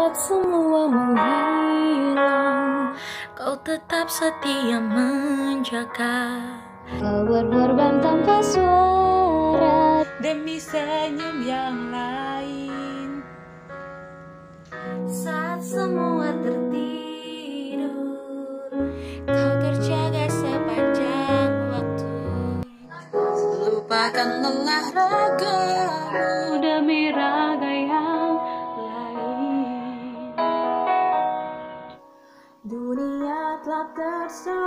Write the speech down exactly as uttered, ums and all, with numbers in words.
saat semua menghilang, kau tetap setia menjaga. Kau berkorban tanpa suara demi senyum yang lain. Saat semua tertidur, kau terjaga sepanjang waktu. Lupakan lelah ragamu demi raga yang lain. Dunia telah terserah